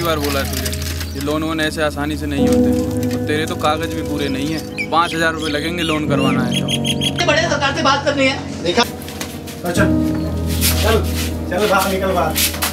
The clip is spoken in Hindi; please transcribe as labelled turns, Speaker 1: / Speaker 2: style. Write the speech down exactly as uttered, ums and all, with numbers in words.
Speaker 1: बार बोला है तुझे, ये लोन वोन ऐसे आसानी से नहीं होते, तो तेरे तो कागज भी पूरे नहीं है। पाँच हजार रुपये लगेंगे लोन करवाना है तो।
Speaker 2: बड़े सरकार से बात करनी है, देखा।
Speaker 3: चल चल चल बाहर निकल बाहर।